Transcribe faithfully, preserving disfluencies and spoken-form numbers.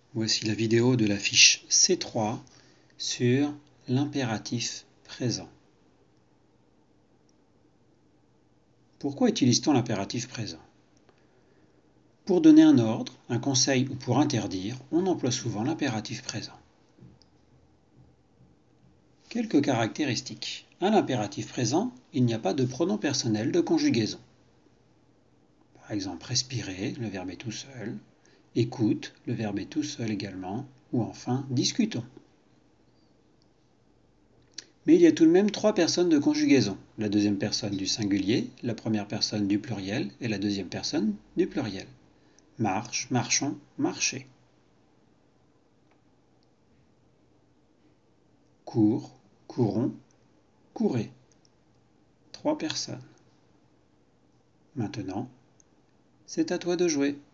Voici la vidéo de la fiche C trois sur l'impératif présent. Pourquoi utilise-t-on l'impératif présent? Pour donner un ordre, un conseil ou pour interdire, on emploie souvent l'impératif présent. Quelques caractéristiques. À l'impératif présent, il n'y a pas de pronom personnel de conjugaison. Par exemple, respirer, le verbe est tout seul. Écoute, le verbe est tout seul également. Ou enfin, discutons. Mais il y a tout de même trois personnes de conjugaison. La deuxième personne du singulier, la première personne du pluriel et la deuxième personne du pluriel. Marche, marchons, marchez. Cours, courons, courez. Trois personnes. Maintenant, c'est à toi de jouer.